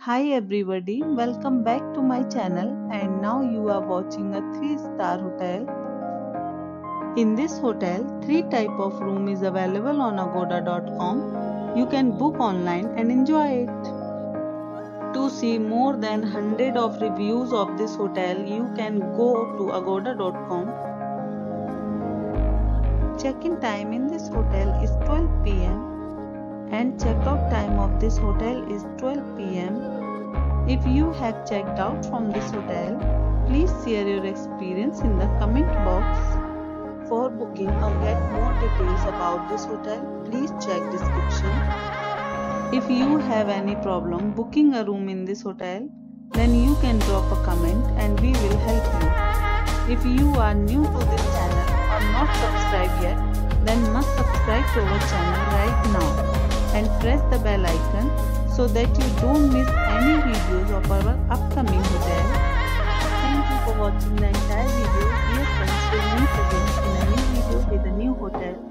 Hi everybody, welcome back to my channel and now you are watching a 3-star hotel. In this hotel, 3 type of room is available on agoda.com. You can book online and enjoy it. To see more than 100 of reviews of this hotel, you can go to agoda.com. Check-in time in this hotel is 12 p.m. and check-out time of this hotel is 12 p.m. If you have checked out from this hotel, please share your experience in the comment box. For booking or get more details about this hotel, please check description. If you have any problem booking a room in this hotel, then you can drop a comment and we will help you. If you are new to this channel or not subscribed yet, then must subscribe to our channel right now and press the bell icon so that you don't miss any videos of our upcoming hotel. Thank you for watching the entire video. Dear friends, we'll meet again in a new video with a new hotel.